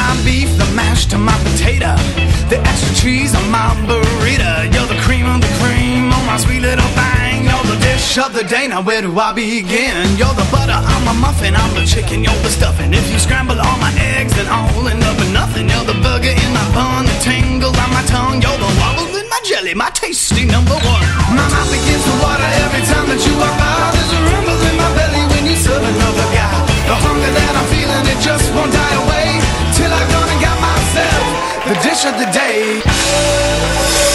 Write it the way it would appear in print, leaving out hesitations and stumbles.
my beef, the mash to my potato, the extra cheese on my burrito. You're the cream of the cream on my sweet little thing. You're the dish of the day, now where do I begin? You're the butter on my muffin, I'm the chicken, you're the stuffing. If you scramble all my eggs, then I'll end up with nothing. You're the burger in my bun, the tingle on my tongue. You're the wobble in my jelly, my tasty number one. My mouth begins to water every time that you walk by. There's a rumble in my belly when you serve another guy. The hunger that I'm feeling, it just won't die away till I've gone and got myself the dish of the day.